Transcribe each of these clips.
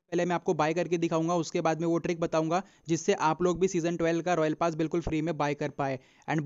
पहले मैं आपको बाय करके दिखाऊंगा, उसके बाद में वो ट्रिक बताऊंगा जिससे आप लोग भी सीजन 12 का रॉयल पास बिल्कुल फ्री में बाय कर पाए। And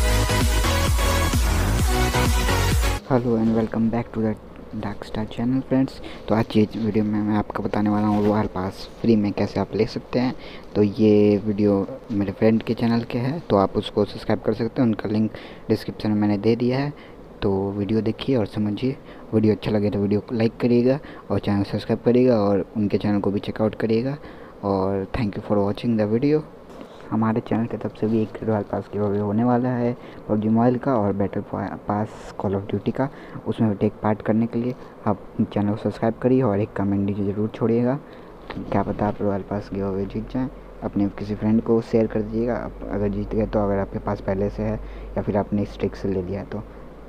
hello and welcome back to the dark star channel friends. तो आज की इस वीडियो में मैं आपको बताने वाला हूँ रॉयल पास फ्री में कैसे आप ले सकते हैं। तो ये वीडियो मेरे फ्रेंड के चैनल के है, तो आप उसको सब्सक्राइब कर सकते हैं। उनका लिंक डिस्क्रिप्शन में मैंने दे दिया है, तो वीडियो देखिए और समझिए। वीडियो अच्छा लगे तो वीडियो को लाइक करिएगा और चैनल सब्सक्राइब करिएगा और उनके चैनल को भी चेकआउट करिएगा। और thank you for watching the video. हमारे चैनल की तरफ से भी एक रॉयल पास गिव अवे होने वाला है पबजी मोबाइल का और battle pass call of duty का। उसमें टेक पार्ट करने के लिए आप चैनल को सब्सक्राइब करिए और एक कमेंट नीचे ज़रूर छोड़िएगा। क्या पता आप रॉयल पास गिव अवे जीत जाएँ। अपने किसी फ्रेंड को शेयर कर दीजिएगा अगर जीत गए तो, अगर आपके पास पहले से है या फिर आपने इस ट्रिक से ले लिया है तो।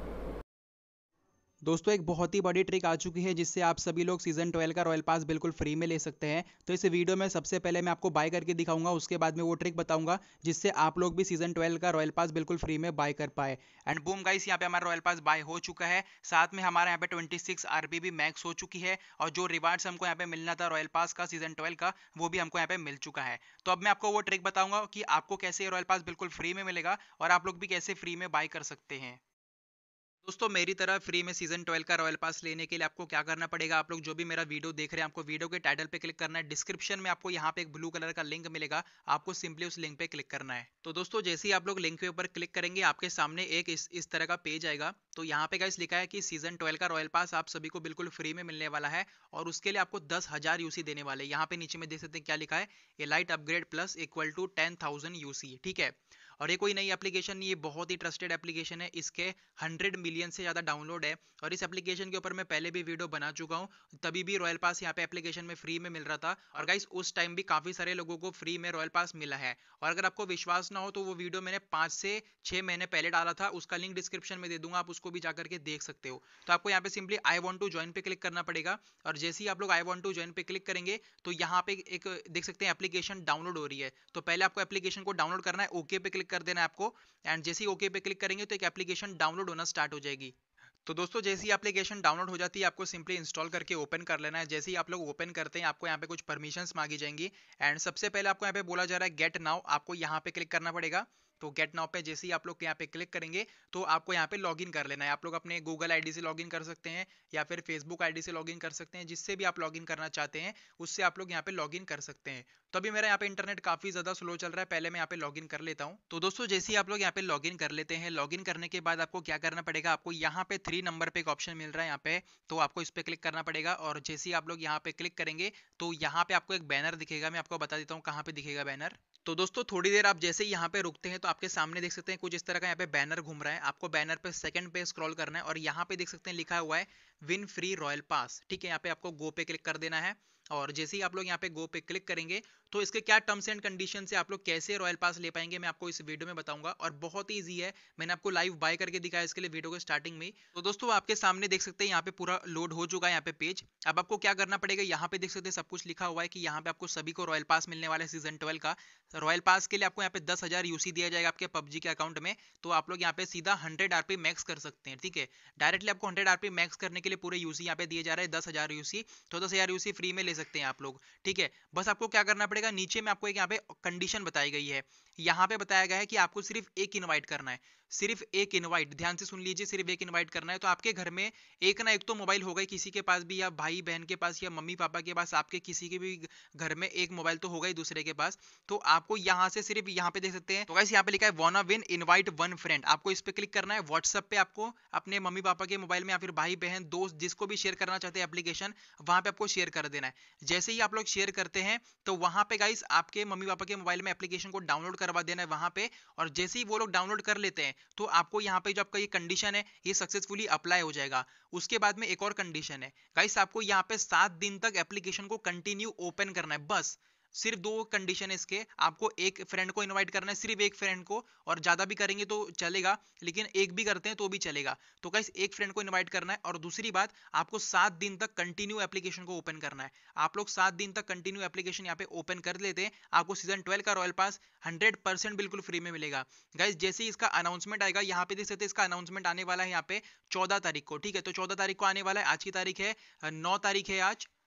दोस्तों, एक बहुत ही बड़ी ट्रिक आ चुकी है जिससे आप सभी लोग सीजन 12 का रॉयल पास बिल्कुल फ्री में ले सकते हैं। तो इस वीडियो में सबसे पहले मैं आपको बाय करके दिखाऊंगा, उसके बाद में वो ट्रिक बताऊंगा जिससे आप लोग भी सीजन 12 का रॉयल पास बिल्कुल फ्री में बाय कर पाए। एंड बूम गाइस, यहाँ पे हमारा रॉयल पास बाय हो चुका है। साथ में हमारे यहाँ पे 26 आरपी भी मैक्स हो चुकी है और जो रिवार्ड्स हमको यहाँ पे मिलना था रॉयल पास का सीजन 12 का, वो भी हमको यहाँ पे मिल चुका है। तो अब मैं आपको वो ट्रिक बताऊंगा कि आपको कैसे रॉयल पास बिल्कुल फ्री में मिलेगा और आप लोग भी कैसे फ्री में बाय कर सकते हैं। दोस्तों, मेरी तरह फ्री में सीजन 12 का रॉयल पास लेने के लिए आपको क्या करना पड़ेगा, आप लोग जो भी मेरा वीडियो देख रहे हैं, आपको वीडियो के टाइटल पे क्लिक करना है। डिस्क्रिप्शन में आपको यहाँ पे एक ब्लू कलर का लिंक मिलेगा, आपको सिंपली उस लिंक पे क्लिक करना है। तो दोस्तों, जैसे ही आप लोग लिंक के ऊपर क्लिक करेंगे, आपके सामने एक इस तरह का पेज आएगा। तो यहाँ पे गाइस लिखा है कि सीजन 12 का रॉयल पास आप सभी को बिल्कुल फ्री में मिलने वाला है और उसके लिए आपको 10,000 यूसी देने वाले। यहाँ पे नीचे में देख सकते हैं क्या लिखा है, a light upgrade plus equal to 10,000 UC. ठीक है, और ये कोई नई एप्लीकेशन नहीं, ये बहुत ही ट्रस्टेड एप्लीकेशन है। इसके 100 मिलियन से ज़्यादा डाउनलोड है और इस एप्लीकेशन के ऊपर मैं पहले भी वीडियो बना चुका हूँ। तभी भी रॉयल पास यहाँ पे एप्लीकेशन में फ्री में मिल रहा था और गाइस उस टाइम भी काफ़ी सारे लोगों को फ्री में रॉयल पास मिला है। और अगर आपको विश्वास ना हो तो वो वीडियो मैंने 5 से 6 महीने पहले डाला था, उसका लिंक डिस्क्रिप्शन में दे दूंगा, आप उसको भी जाकर के देख सकते हो। तो आपको यहाँ पे simply I want to join पे क्लिक करना पड़ेगा और जैसे ही आप लोग आई वॉन्ट टू ज्वाइन पे क्लिक करेंगे तो यहाँ पे एक देख सकते हैं एप्लीकेशन डाउनलोड हो रही है। तो पहले आपको एप्लीकेशन को डाउनलोड करना है, ओके पे क्लिक कर देना है आपको। एंड जैसे ही ओके पे क्लिक करेंगे तो एक एप्लीकेशन डाउनलोड होना स्टार्ट हो जाएगी। तो दोस्तों, जैसे ही एप्लीकेशन डाउनलोड हो जाती है आपको सिंपली इंस्टॉल करके ओपन कर लेना है। जैसे ही आप लोग ओपन करते हैं आपको यहाँ पे कुछ परमिशंस मांगी जाएंगी एंड सबसे पहले आपको यहाँ पे बोला जा रहा है गेट नाउ, आपको यहाँ पे क्लिक करना पड़ेगा। तो गेट नाउ पे जैसे ही आप लोग यहाँ पे क्लिक करेंगे तो आपको यहाँ पे लॉगिन कर लेना है। आप लोग अपने गूगल आईडी से लॉगिन कर सकते हैं या फिर फेसबुक आईडी से लॉगिन कर सकते हैं, जिससे भी आप लॉगिन करना चाहते हैं उससे आप लोग यहाँ पे लॉगिन कर सकते हैं। तो अभी मेरा यहाँ पे इंटरनेट काफी ज्यादा स्लो चल रहा है, पहले मैं यहाँ पे लॉगिन कर लेता हूँ। तो दोस्तों, जैसे ही आप लोग यहाँ पे लॉगिन कर लेते हैं, लॉगिन करने के बाद आपको क्या करना पड़ेगा, आपको यहाँ पे 3 नंबर पे एक ऑप्शन मिल रहा है यहाँ पे, तो आपको इस पे क्लिक करना पड़ेगा। और जैसे ही आप लोग यहाँ पे क्लिक करेंगे तो यहाँ पे आपको एक बैनर दिखेगा, मैं आपको बता देता हूँ कहाँ पे दिखेगा बैनर। तो दोस्तों, थोड़ी देर आप जैसे ही यहाँ पे रुकते हैं तो आपके सामने देख सकते हैं कुछ इस तरह का यहाँ पे बैनर घूम रहा है। आपको बैनर पे सेकंड पे स्क्रॉल करना है और यहाँ पे देख सकते हैं लिखा हुआ है विन फ्री रॉयल पास। ठीक है, यहाँ पे आपको गो पे क्लिक कर देना है और जैसे ही आप लोग यहाँ पे गो पे क्लिक करेंगे तो इसके क्या टर्म्स एंड कंडीशन से आप लोग कैसे रॉयल पास ले पाएंगे मैं आपको इस वीडियो में बताऊंगा और बहुत ही ईजी है। मैंने आपको लाइव बाय करके दिखाया इसके लिए वीडियो के स्टार्टिंग में। तो दोस्तों, आपके सामने देख सकते हैं यहाँ पे पूरा लोड हो चुका है यहाँ पे पेज। अब आपको क्या करना पड़ेगा, यहाँ पे देख सकते हैं सब कुछ लिखा हुआ है कि यहाँ पे आपको सभी को रॉयल पास मिलने वाला है सीजन 12 का। रॉयल पास के लिए आपको यहाँ पे 10,000 यूसी दिया जाएगा आपके पबजी के अकाउंट में। तो आप लोग यहाँ पे सीधा 100 आरपी मैक्स कर सकते हैं। ठीक है, डायरेक्टली आपको 100 आरपी मैक्स करने के लिए पूरे यूसी यहाँ पे दिए जा रहे हैं 10,000 यूसी। तो 10,000 यूसी फ्री में ले सकते हैं आप लोग। ठीक है, बस आपको क्या करना पड़ेगा, नीचे में आपको एक यहाँ पे कंडीशन बताई गई है। यहाँ पे बताया गया है कि आपको सिर्फ एक इनवाइट करना है, सिर्फ एक इनवाइट, ध्यान से सुन लीजिए, सिर्फ एक इनवाइट करना है। तो आपके घर में एक ना एक तो मोबाइल होगा ही किसी के पास भी, या भाई बहन के पास या मम्मी पापा के पास, आपके किसी के भी घर में एक मोबाइल तो होगा ही दूसरे के पास। तो आपको यहाँ से सिर्फ यहाँ पे देख सकते हैं, तो गाइस यहाँ पे लिखा है वाना विन इनवाइट वन फ्रेंड, आपको इस पे क्लिक करना है। व्हाट्सएप पे आपको अपने मम्मी पापा के मोबाइल में या फिर भाई बहन दोस्त जिसको भी शेयर करना चाहते हैं एप्लीकेशन, वहां पे आपको शेयर कर देना है। जैसे ही आप लोग शेयर करते हैं तो वहां पे गाइस आपके मम्मी पापा के मोबाइल में एप्लीकेशन को डाउनलोड करवा देना है वहां पे। और जैसे ही वो लोग डाउनलोड कर लेते हैं तो आपको यहाँ पे जो आपका ये कंडीशन है ये सक्सेसफुली अप्लाई हो जाएगा। उसके बाद में एक और कंडीशन है गाइस, आपको यहाँ पे 7 दिन तक एप्लीकेशन को कंटिन्यू ओपन करना है। बस सिर्फ 2 कंडीशन है इसके, आपको एक फ्रेंड को इनवाइट करना है, सिर्फ एक फ्रेंड को, और ज्यादा भी करेंगे तो चलेगा लेकिन एक भी करते हैं तो भी चलेगा। तो गाइस एक फ्रेंड को इनवाइट करना है और दूसरी बात, आपको 7 दिन तक कंटिन्यू एप्लीकेशन को ओपन करना है। आप लोग 7 दिन तक कंटिन्यू एप्लीकेशन यहाँ पे ओपन कर लेते हैं, आपको सीजन 12 का रॉयल पास 100% बिल्कुल फ्री में मिलेगा। गाइस जैसे ही इसका अनाउंसमेंट आएगा, यहाँ पे देख सकते हैं इसका अनाउंसमेंट आने वाला है यहाँ पे 14 तारीख को। ठीक है, तो 14 तारीख को आने वाला है, आज की तारीख है 9 तारीख है आज।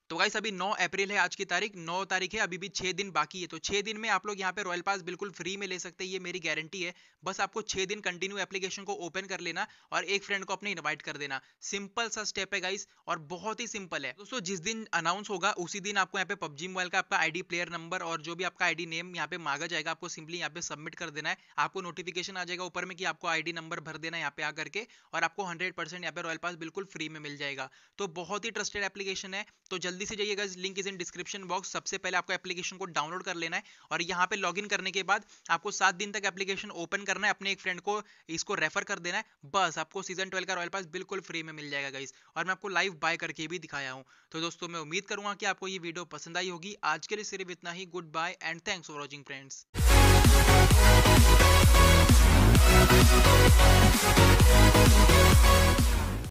तो गाइस अभी 9 अप्रैल है आज की तारीख, 9 तारीख है, अभी भी 6 दिन बाकी है। तो 6 दिन में आप लोग यहाँ पे रॉयल पास बिल्कुल फ्री में ले सकते हैं, ये मेरी गारंटी है। बस आपको 6 दिन कंटिन्यू एप्लीकेशन को ओपन कर लेना और एक फ्रेंड को अपने इनवाइट कर देना। सिंपल सा स्टेप है गाइस और बहुत ही सिंपल है दोस्तों। जिस दिन अनाउंस होगा उसी दिन आपको यहाँ पे पबजी मोबाइल का आपका आईडी, प्लेयर नंबर और जो भी आपका आईडी नेम यहाँ पे मांगा जाएगा, आपको सिंपली यहाँ पे सबमिट कर देना है। आपको नोटिफिकेशन आ जाएगा ऊपर में कि आपको आईडी नंबर भर देना है यहाँ पे आकर के, और आपको 100% यहाँ पे रॉयल पास बिल्कुल फ्री में मिल जाएगा। तो बहुत ही ट्रस्टेड एप्लीकेशन है, तो जल्दी से जाइएगा, link is in description box. सबसे पहले आपको एप्लीकेशन को डाउनलोड कर लेना है और यहाँ पे लॉगिन करने के बाद आपको 7 दिन तक एप्लीकेशन ओपन करना है, अपने एक फ्रेंड को इसको रेफर कर देना है। बस आपको सीजन 12 का रॉयल पास बिल्कुल फ्री में मिल जाएगा गाइस, और मैं आपको लाइव बाय करके भी दिखाया हूँ। तो दोस्तों मैं उम्मीद करूंगा कि आपको ये वीडियो पसंद आई होगी। आज के लिए सिर्फ इतना ही। Goodbye and thanks for watching friends.